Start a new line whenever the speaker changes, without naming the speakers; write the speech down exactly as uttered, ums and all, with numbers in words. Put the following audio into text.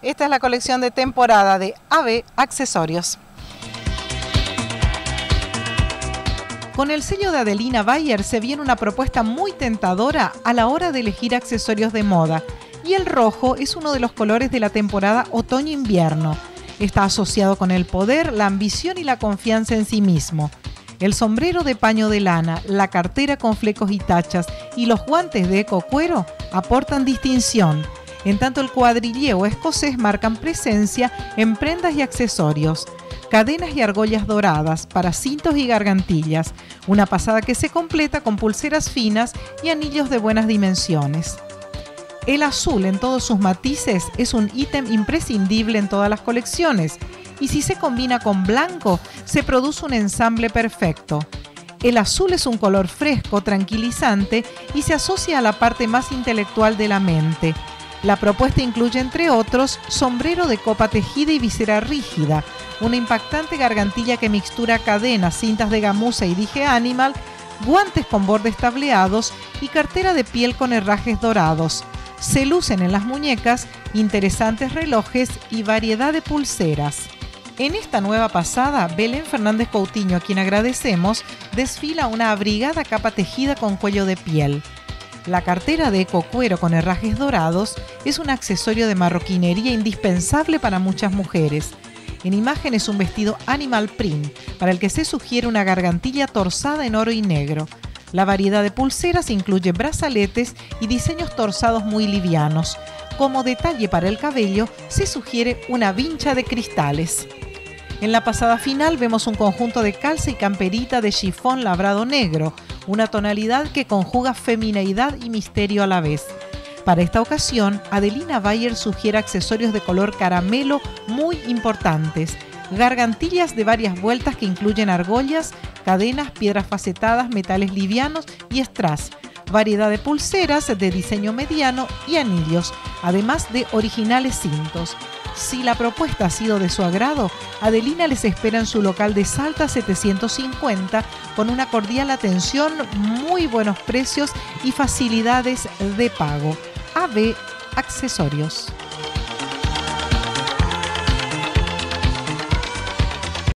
Esta es la colección de temporada de A B Accesorios. Con el sello de Adelina Bayer se viene una propuesta muy tentadora a la hora de elegir accesorios de moda. Y el rojo es uno de los colores de la temporada otoño-invierno. Está asociado con el poder, la ambición y la confianza en sí mismo. El sombrero de paño de lana, la cartera con flecos y tachas y los guantes de ecocuero aportan distinción. En tanto el cuadrilleo escocés marcan presencia en prendas y accesorios. Cadenas y argollas doradas para cintos y gargantillas. Una pasada que se completa con pulseras finas y anillos de buenas dimensiones. El azul en todos sus matices es un ítem imprescindible en todas las colecciones y si se combina con blanco se produce un ensamble perfecto. El azul es un color fresco, tranquilizante y se asocia a la parte más intelectual de la mente. La propuesta incluye, entre otros, sombrero de copa tejida y visera rígida, una impactante gargantilla que mixtura cadenas, cintas de gamuza y dije animal, guantes con bordes tableados y cartera de piel con herrajes dorados. Se lucen en las muñecas interesantes relojes y variedad de pulseras. En esta nueva pasada, Belén Fernández Coutinho, a quien agradecemos, desfila una abrigada capa tejida con cuello de piel. La cartera de ecocuero con herrajes dorados es un accesorio de marroquinería indispensable para muchas mujeres. En imagen es un vestido animal print, para el que se sugiere una gargantilla torzada en oro y negro. La variedad de pulseras incluye brazaletes y diseños torzados muy livianos. Como detalle para el cabello, se sugiere una vincha de cristales. En la pasada final vemos un conjunto de calza y camperita de chifón labrado negro, una tonalidad que conjuga femineidad y misterio a la vez. Para esta ocasión, Adelina Bayer sugiere accesorios de color caramelo muy importantes. Gargantillas de varias vueltas que incluyen argollas, cadenas, piedras facetadas, metales livianos y strass. Variedad de pulseras de diseño mediano y anillos, además de originales cintos. Si la propuesta ha sido de su agrado, Adelina les espera en su local de Salta setecientos cincuenta con una cordial atención, muy buenos precios y facilidades de pago. A B Accesorios.